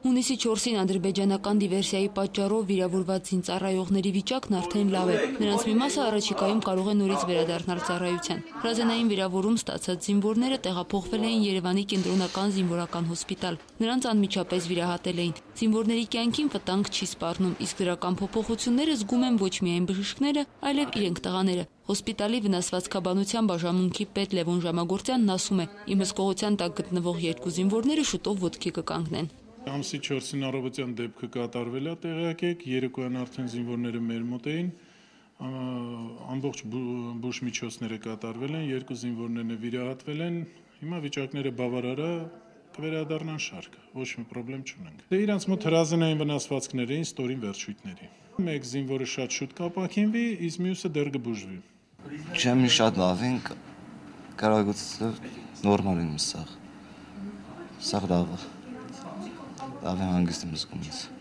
Հունիսի 4-ին ադրբեջանական դիվերսիայի պատճառով վիրավորված զինծառայողների վիճակն արդեն լավ է։ Նրանց մի մասը առաջիկայում կարող է նորից վերադառնալ ծառայության։ Հրազենային վիրավորում ստացած զինվորները տեղափոխվել էին Երևանի կենտրոնական զինվորական հոսպիտալ։ Նրանց անմիջապես վիրահատել էին։ Զինվորների կյանքին վտանգ չի սպառնում, իսկ դրական փոփոխությունները զգում են ոչ միայն բժիշկները, այլև իրենք տղաները։ Հոսպիտալի վնասվածքաբանության բաժանմունքի պետ Լևոն Ժամագործյանն ասում է, իմ հսկողության տակ գտնվող երկու զինվորները շուտով ոտքի կկանգնեն։ Ամսի 4-ին առավոտյան դեպքը կատարվել է, տեղյակ եք, երեկոյան արդեն զինվորները մեր մոտ էին, ամբողջ բուժմիջոցները կատարվել են, երկու զինվորները վիրահատվել են, հիմա վիճակները բավարար է, կվերադառնան շարք, ոչ մի խնդրեմ չունենք։ Դե իրանց մոտ հրազենային վնասվածքներ էին ստորին վերջույթների։ Մեկ զինվորը շատ շուտ կապակինվի, իսկ մյուսը դեռ կբուժվի։ Չեմ շատ լավ ենք, կարողացա նորմալ եմ սաղ լավ է հանգիստ եմ զգում ինձ։